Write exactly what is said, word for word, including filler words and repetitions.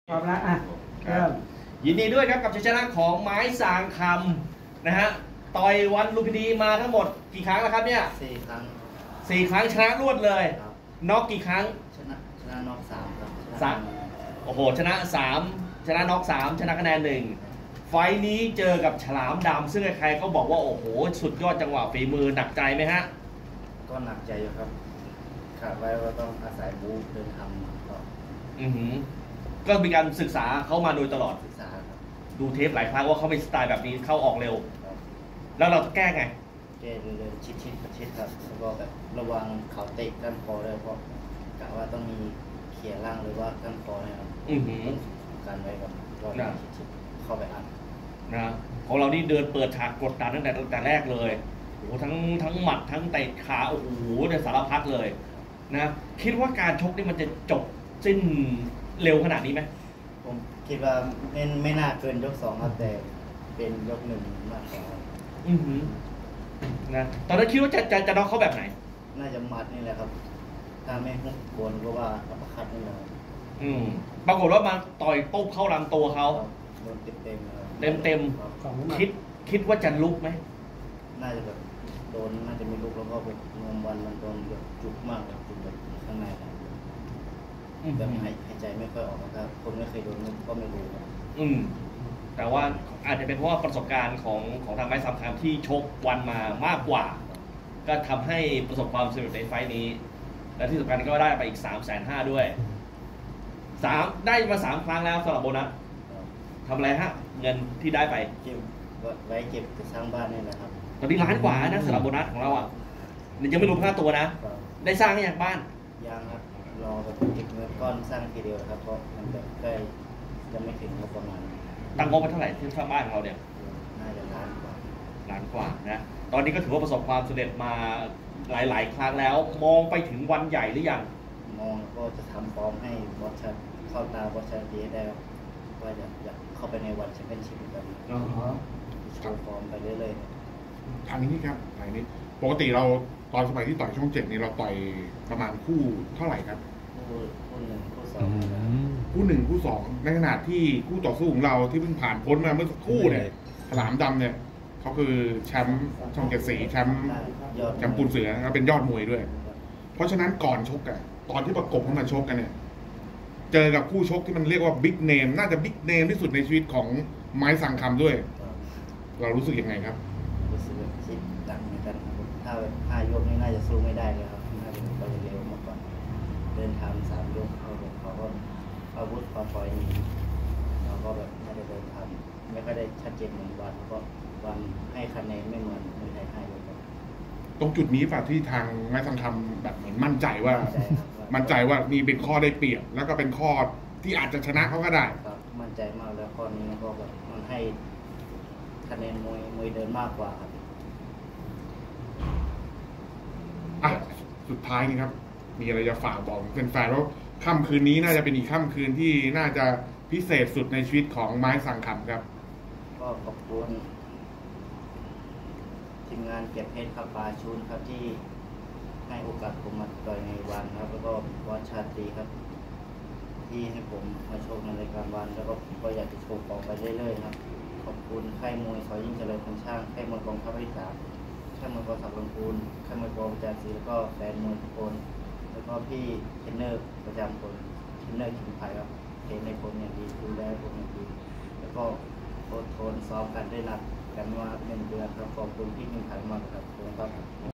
พร้อมแล้วอ่ะเริ่มยินดีด้วยครับกับชัยชนะของไม้สางคำนะฮะต่อยวันลุมพินีมาทั้งหมดกี่ครั้งแล้วครับเนี่ยสี่ครั้งสี่ครั้งชนะรวดเลยน็อกกี่ครั้งชนะชนะน็อกสามครับสามโอ้โหชนะสามชนะน็อกสามชนะคะแนนหนึ่งไฟนี้เจอกับฉลามดำซึ่งใครๆก็บอกว่าโอ้โหสุดยอดจังหวะฝีมือหนักใจไหมฮะก็หนักใจอยู่ครับขาดไว้ว่าต้องอาศัยบู๊เดินทำก็อือหือก็มีการศึกษาเขามาโดยตลอดศึกษาครับดูเทปหลายครั้งว่าเขาเป็นสไตล์แบบนี้เข้าออกเร็วแล้วเราจะแก้ไงแก้เดินชิดชิดชิดครับแล้วก็แบบระวังเขาเตะกันคอเลยเพราะกะว่าต้องมีเขี่ยล่างหรือว่ากันคอนะครับอือหือกันไว้ก่อนก็ชิดเข้าไปอัดนะของเรานี่เดินเปิดฉากกดดันตั้งแต่ตั้งแต่แรกเลยโอ้โหทั้งทั้งหมัดทั้งเตะขาโอ้โหเนี่ยสารพัดเลยนะคิดว่าการชกนี่มันจะจบสิ้นเร็วขนาดนี้ไหมผมคิดว่าไม่ไม่น่าเกินยกสองครับแต่เป็นยกหนึ่งมากกว่าอือหือนะตอนนั้นคิดว่าจะจะจะน็อกเขาแบบไหนน่าจะมัดนี่แหละครับถ้าไม่ฮุกบนก็ว่าอัปคัดนี่แหละอืมปรากฏว่ามาต่อยปุ๊บเข้าลำตัวเขาโดนเต็มเต็มเต็มเต็มคิดคิดว่าจะลุกไหมน่าจะแบบโดนน่าจะไม่ลุกแล้วก็แบบงมวันมันโดนแบบจุกมากแบบจุกแบบข้างในแบบหายหายใจไม่ค่อยออกนะครับคนไม่เคยโดนก็ไม่รู้อืมแต่ว่าอาจจะเป็นเพราะว่าประสบการณ์ของของทางไม้สามคำที่ชกวันมามากกว่าก็ทำให้ประสบความสำเร็จในไฟล์นี้และที่สำคัญก็ได้ไปอีกสามแสนห้าด้วยสามได้มาสามครั้งแล้วสำหรับโบนัสทำอะไรฮะเงินที่ได้ไปเก็บไว้เก็บจะสร้างบ้านนี่แหละครับตอนนี้ล้านกว่านะสำหรับโบนัสของเราอ่ะยังไม่รวมค่าตัวนะได้สร้างอย่างบ้านยังครับรอแบบเก็บเงินก้อนสร้างทีเดียวครับเพราะมันแบบใกล้จะไม่ถึงงบประมาณตั้งงบไปเท่าไหร่ที่สร้างบ้านของเราเนี่ยน่าจะล้านกว่าล้านกว่านะตอนนี้ก็ถือว่าประสบความสำเร็จมาหลายๆครั้งแล้วมองไปถึงวันใหญ่หรือยังมองก็จะทำฟอร์มให้บอสชัดเข้าตาบอสชัดดีได้ว่าจะอยากเข้าไปในวันแชมเปี้ยนชิพแบบนี้โชว์ฟอร์มไปเรื่อยๆทางนี้ครับทางนี้ปกติเราตอนสมัยที่ต่อยช่องเจ็ดนี่เราต่อยประมาณคู่เท่าไหร่ครับคู่คู่หนึ่งคู่สองคู่หนึ่งคู่สองในขณะที่คู่ต่อสู้ของเราที่เพิ่งผ่านพ้นมาเมื่อสักครู่เนี่ยฉลามดำเนี่ยเขาคือแชมป์ช่องเจ็ดสีแชมป์แชมป์ปูนเสือแล้วเป็นยอดมวยด้วยเพราะฉะนั้นก่อนชกอะตอนที่ประกบเข้ามาชกกันเนี่ยเจอกับคู่ชกที่มันเรียกว่าบิ๊กเนมน่าจะบิ๊กเนมที่สุดในชีวิตของไม้สังคำด้วยเรารู้สึกยังไงครับรู้สึกคิดดังเหมือนกันถ้าห้ายกนี่น่าจะสู้ไม่ได้เลยครับน่าจะไปเร็วมากกว่าเดินทางสามยกเขาเขาก็อาวุธความถอยหนีเราก็แบบไม่ได้เดินทางไม่ค่อยได้ชัดเจนเหมือนวันก็วันให้คะแนนไม่เหมือนมวยไทยห้ายกตรงจุดนี้ป่ะที่ทางไม้สังคำแบบเหมือนมั่นใจว่ามั่นใจว่านี่เป็นข้อได้เปรียบแล้วก็เป็นข้อที่อาจจะชนะเขาก็ได้ครับมั่นใจมากแล้วข้อนี้มันก็แบบมันให้คะแนนมวยมวยเดินมากกว่าครับอ่ะสุดท้ายนี่ครับมีอะไรจะฝากบอกเป็นแฟนว่าค่ำคืนนี้น่าจะเป็นอีกค่ำคืนที่น่าจะพิเศษสุดในชีวิตของไม้สังคำครับก็ขอบคุณทีมงานเก็บเพชรครับปาชูนครับที่ให้โอกาสผมมาต่อยในวันครับแล้วก็วอชชาตรีครับที่ให้ผมมาโชว์ในรายการวันแล้วก็ผมก็อยากจะโชว์ต่อไปเรื่อยๆครับขอบคุณค่ายมวยสอยิ่งเจริญพันช่างค่ายมวยกองทัพภาคที่สามค่ายมวยกองทัพลำพูนค่ายมวยกองประจำศรีแล้วก็แฟนมวยทุกคนแล้วก็พี่เทรนเนอร์ประจำคนเทรนเนอร์ขิงไผ่ครับเทรนในผมอย่างดีดูแลผมอย่างดีแล้วก็อดทนซ้อมกันได้นัดกันมาหนึ่งเดือนครับขอบคุณพี่ขิงไผ่มากครับขอบคุณครับ